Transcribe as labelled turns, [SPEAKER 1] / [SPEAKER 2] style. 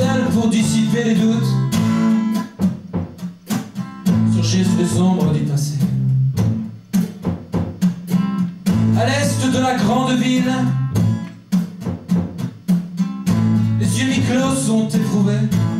[SPEAKER 1] idéal pour dissiper les doutes, surgir sous les ombres du passé. À l'est de la grande ville, les yeux mi-clos sont éprouvés.